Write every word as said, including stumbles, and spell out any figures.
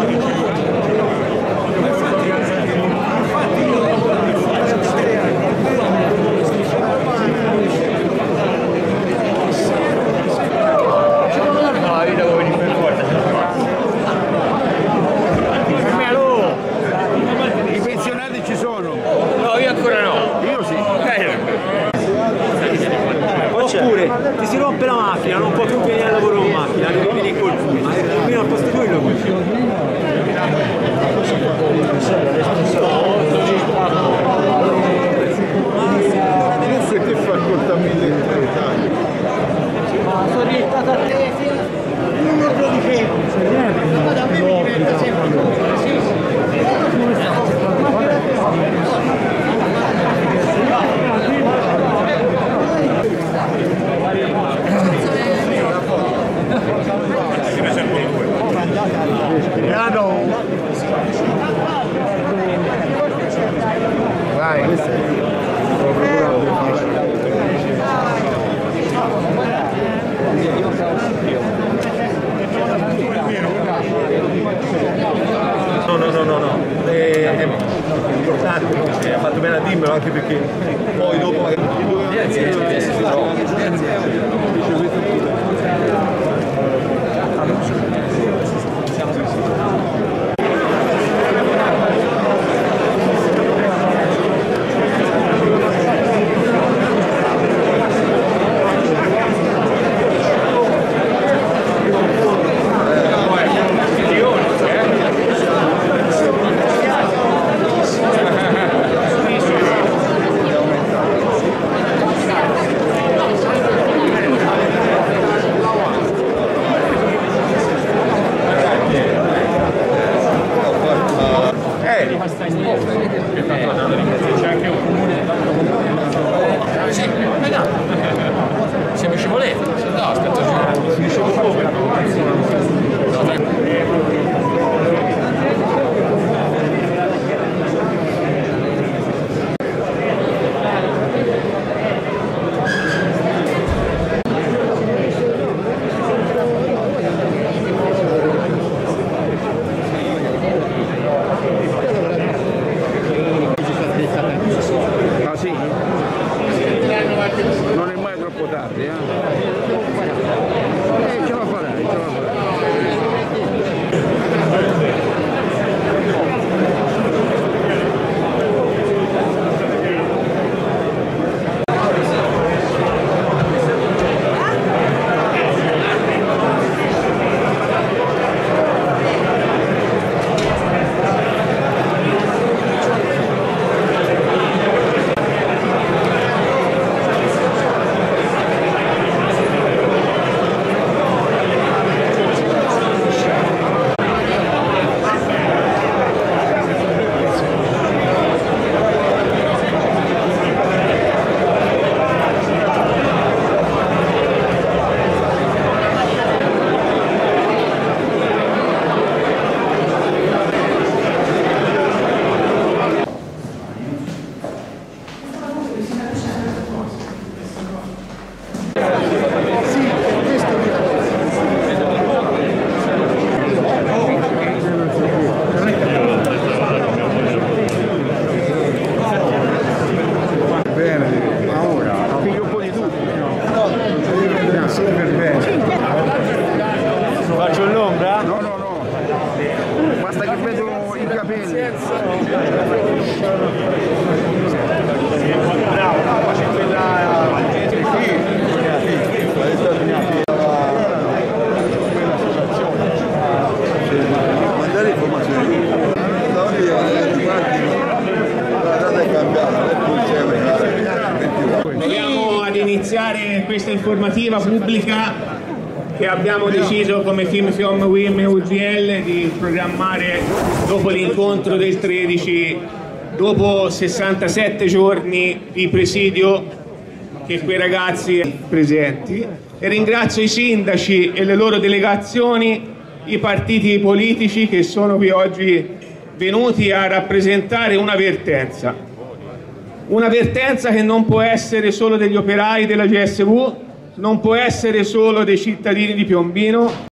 Oppure ti si rompe la macchina, non puoi più venire al lavoro con macchina, devi venire col pullman, prima al posto quello così. Se ti fa accortamento in tre Italia. Ma sono diventato a te, non lo dicevo. Guarda, a me mi diventa sempre. Vai, questo è No, no, no, no, no. È, è importante, ha fatto bene a dirmelo anche perché poi dopo grazie, grazie, siamo scivolati. No, aspetta, ah sì? Non è mai troppo tardi, eh? Eh, ce la farai, ce la farai. Faccio l'ombra? No, no, no. Basta che vedo i capelli. Mandare informazioni. La data è cambiata, proviamo ad iniziare questa informativa pubblica che abbiamo deciso come Team Fiom Wim U G L di programmare dopo l'incontro del tredici, dopo sessantasette giorni di presidio che quei ragazzi presenti, e ringrazio i sindaci e le loro delegazioni, i partiti politici che sono qui oggi venuti a rappresentare una vertenza, una vertenza che non può essere solo degli operai della G S V, non può essere solo dei cittadini di Piombino,